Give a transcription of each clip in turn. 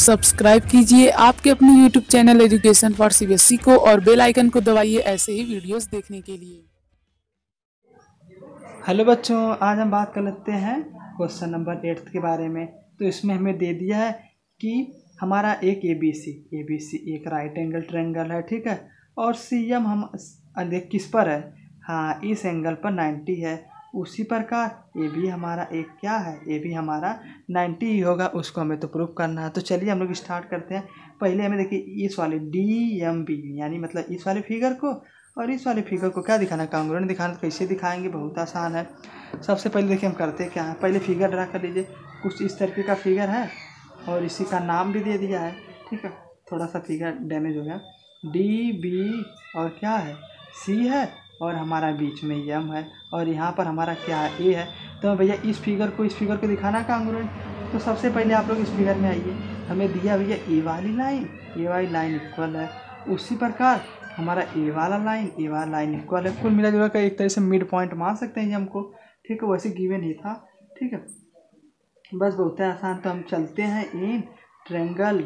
Subscribe कीजिए आपके अपने YouTube channel education for CBSE को और बेल आइकन को दबाइए ऐसे ही वीडियोस देखने के लिए। हेलो बच्चों, आज हम बात कर लेते हैं क्वेश्चन नंबर 8 के बारे में। तो इसमें हमें दे दिया है कि हमारा एक ABC एक राइट एंगल ट्रायंगल है, ठीक है। और CM हम देख किस पर है, हाँ इस एंगल पर 90 है। उसी प्रकार AB हमारा एक क्या है, AB हमारा 90 ही होगा, उसको हमें तो प्रूफ करना है। तो चलिए हम लोग स्टार्ट करते हैं। पहले हमें देखिए इस वाले DMB यानी मतलब इस वाले फिगर को और इस वाले फिगर को क्या दिखाना है, कांग्रुएंट दिखाना। तो कैसे दिखाएंगे, बहुत आसान है। सबसे पहले देखिए हम करते क्या हैं, पहले फिगर ड्रा कर लीजिए। कुछ इस तरीके का फिगर है और इसी का नाम भी दे दिया है, ठीक है। थोड़ा सा फिगर डैमेज हो गया। DB और क्या है, C है और हमारा बीच में M है और यहाँ पर हमारा क्या है, A है। तो भैया इस फिगर को दिखाना है कांग्रुएंट। तो सबसे पहले आप लोग इस फिगर में आइए। हमें दिया भैया A वाली लाइन इक्वल है। उसी प्रकार हमारा ए वाला लाइन इक्वल है। कुल मिला जुला कर एक तरह से मिड पॉइंट मान सकते हैं हमको, ठीक है। वैसे गिवन ही था, ठीक है। बस बहुत है आसान। तो हम चलते हैं इन ट्रायंगल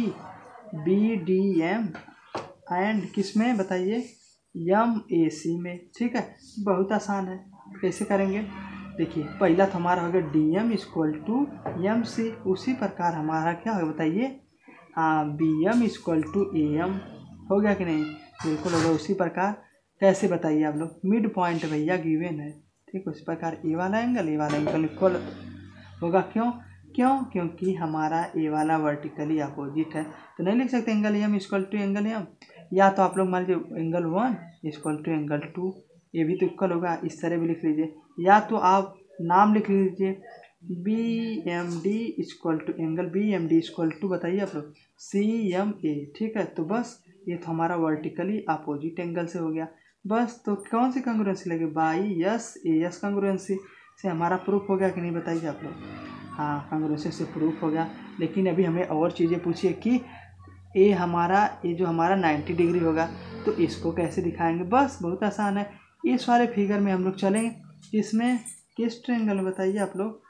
DBDM एंड किस में बताइए, MAC में, ठीक है। बहुत आसान है। कैसे करेंगे देखिए, पहला तो हमारा हो गया DM इक्वल टू MC। उसी प्रकार हमारा क्या होगा बताइए, BM इक्वल टू AM हो गया कि नहीं, बिल्कुल होगा। उसी प्रकार कैसे बताइए आप लोग, मिड पॉइंट भैया गिवन है, ठीक। उसी प्रकार ए वाला एंगल इक्वल होगा। क्योंकि हमारा ए वाला वर्टिकली अपोजिट है। तो नहीं लिख सकते angle M equal to angle M, या तो आप लोग मान लीजिए एंगल 1 इक्वल टू एंगल 2, ये भी तो इक्वल होगा। इस तरह भी लिख लीजिए, या तो आप नाम लिख लीजिए BMD equal to angle BMD equal to बताइए आप लोग CMA, ठीक है। तो बस ये तो हमारा वर्टिकली अपोजिट एंगल से हो गया। बस तो कौन सी कंग्रुएंसी लगे, बाई AS कंग्रुएंसी से हमारा प्रूफ हो गया कि नहीं बताइए आप लोग। हाँ, कंग्रुएंसी से प्रूफ हो गया। लेकिन अभी हमें और चीज़ें पूछिए कि ये जो हमारा 90 डिग्री होगा तो इसको कैसे दिखाएंगे। बस बहुत आसान है। इस वाले फिगर में हम लोग चलेंगे। इसमें किस ट्रायंगल बताइए आप लोग,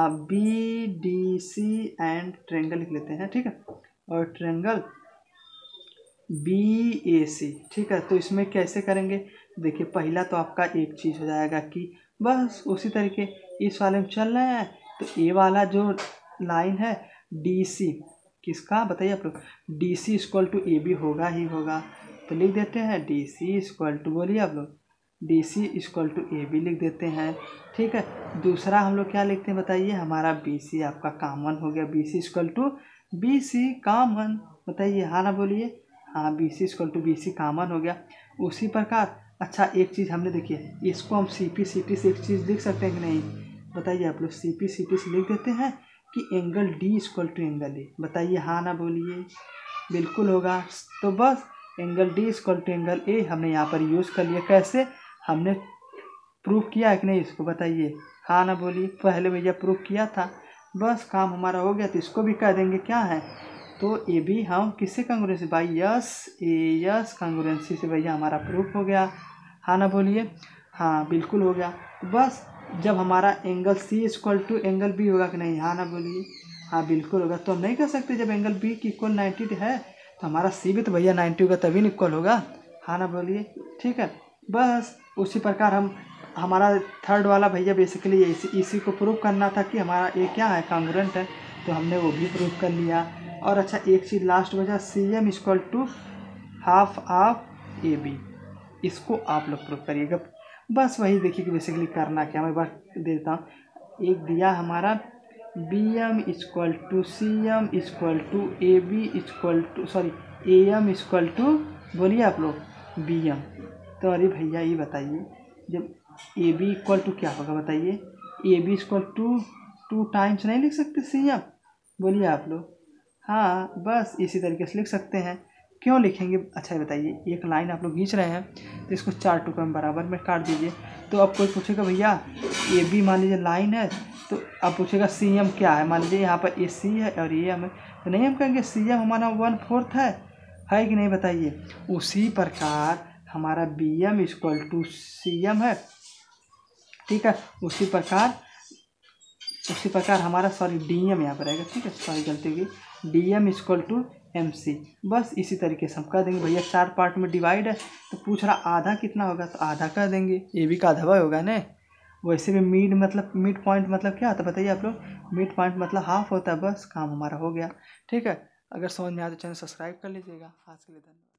BDC एंड ट्रायंगल लिख लेते हैं, ठीक है। और ट्रायंगल BAC, ठीक है। तो इसमें कैसे करेंगे देखिए, पहला तो आपका एक चीज़ हो जाएगा कि बस उसी तरीके इस वाले में चल रहे हैं। तो ए वाला जो लाइन है DC किसका बताइए आप लोग, DC इक्वल टू AB होगा ही होगा। तो लिख देते हैं DC इक्वल टू, बोलिए आप लोग, DC इक्वल टू AB लिख देते हैं, ठीक है। दूसरा हम लोग क्या लिखते हैं बताइए, हमारा BC आपका कॉमन हो गया, BC equal to BC common, बताइए हाँ ना बोलिए, हाँ BC equal to BC common हो गया। उसी प्रकार अच्छा एक चीज़ हमने देखिए, इसको हम CP/CT से एक चीज़ लिख सकते हैं कि नहीं बताइए आप लोग, CP/CT से लिख देते हैं कि angle D equal to angle A, बताइए हाँ ना बोलिए, बिल्कुल होगा। तो बस angle D equal to angle A हमने यहाँ पर यूज़ कर लिया। कैसे हमने प्रूफ किया है कि नहीं, इसको बताइए हाँ ना बोलिए। पहले भैया प्रूफ किया था, बस काम हमारा हो गया। तो इसको भी कह देंगे क्या है, तो ये भी हम किससे कंग्रुएंसी, बाई AS कंग्रुएंसी से भैया हमारा प्रूफ हो गया। हाँ ना बोलिए, हाँ बिल्कुल हो गया। तो बस जब हमारा angle C equal to angle B होगा कि नहीं, हाँ ना बोलिए, हाँ बिल्कुल होगा। तो हम नहीं कर सकते, जब एंगल B की इक्वल 90 है तो हमारा C भी तो भैया 90 होगा, तभी इक्वल होगा। हाँ ना बोलिए, ठीक है। बस उसी प्रकार हमारा थर्ड वाला भैया बेसिकली इसी को प्रूव करना था कि हमारा ये क्या है, कांग्रुएंट है। तो हमने वो भी प्रूव कर लिया। और अच्छा एक चीज़ लास्ट बचा, CM equal to half of AB, इसको आप लोग प्रूव करिएगा। बस वही देखिए कि बेसिकली करना क्या, मैं बात देता हूँ। एक दिया हमारा BM equal to CM equal to AB equal to AM equal to, बोलिए आप लोग BM। तो अरे भैया ये बताइए, जब AB इक्वल टू क्या होगा बताइए, AB इक्वल टू 2 टाइम्स नहीं लिख सकते CM, बोलिए आप लोग। हाँ बस इसी तरीके से लिख सकते हैं। क्यों लिखेंगे, अच्छा ये बताइए, एक लाइन आप लोग खींच रहे हैं तो इसको 4 टुकड़ों में बराबर में काट दीजिए। तो अब कोई पूछेगा भैया AB मान लीजिए लाइन है, तो अब पूछेगा CM क्या है, मान लीजिए यहाँ पर AC है और AM है। तो नहीं हम कहेंगे CM हमारा 1/4 है कि नहीं बताइए। उसी प्रकार हमारा BM इक्वल टू CM है, ठीक है। उसी प्रकार हमारा DM यहाँ पर रहेगा, ठीक है। सॉरी गलती होगी, DM=MC। बस इसी तरीके से हम कर देंगे। भैया 4 पार्ट में डिवाइड है तो पूछ रहा आधा कितना होगा, तो आधा कर देंगे। ए बी का आधा होगा ना। वैसे भी मिड पॉइंट मतलब क्या होता है बताइए आप लोग? मिड पॉइंट मतलब हाफ होता है। बस काम हमारा हो गया। ठीक है, अगर समझ में आया तो चैनल सब्सक्राइब कर लीजिएगा। आज के लिए धन्यवाद।